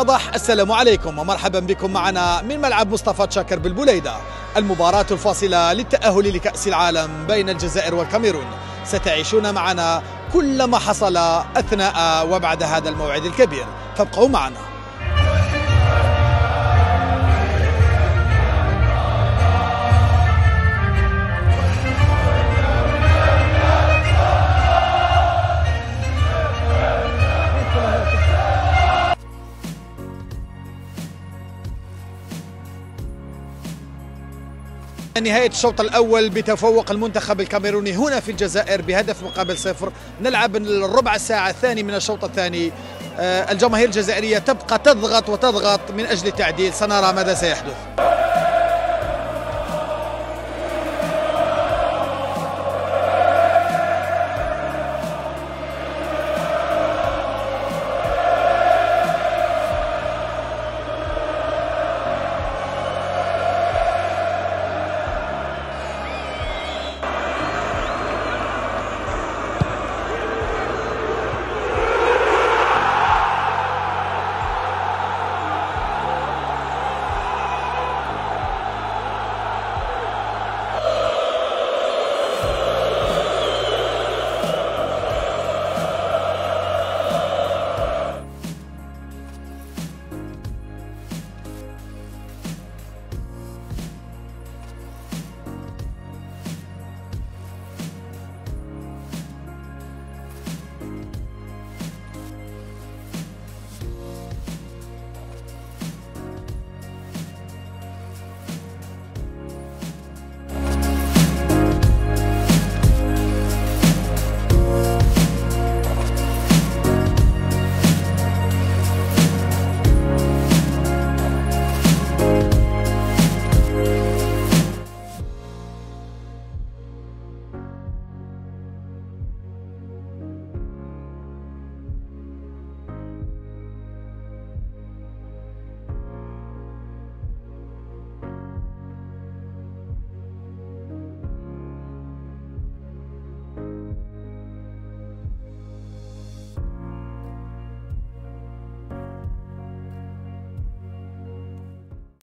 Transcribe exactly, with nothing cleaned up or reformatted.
واضح. السلام عليكم ومرحبا بكم معنا من ملعب مصطفى تشاكر بالبليدة. المباراة الفاصلة للتأهل لكأس العالم بين الجزائر والكاميرون، ستعيشون معنا كل ما حصل أثناء وبعد هذا الموعد الكبير، فابقوا معنا. نهاية الشوط الأول بتفوق المنتخب الكاميروني هنا في الجزائر بهدف مقابل صفر. نلعب الربع ساعة الثاني من الشوط الثاني. الجماهير الجزائرية تبقى تضغط وتضغط من أجل التعديل، سنرى ماذا سيحدث.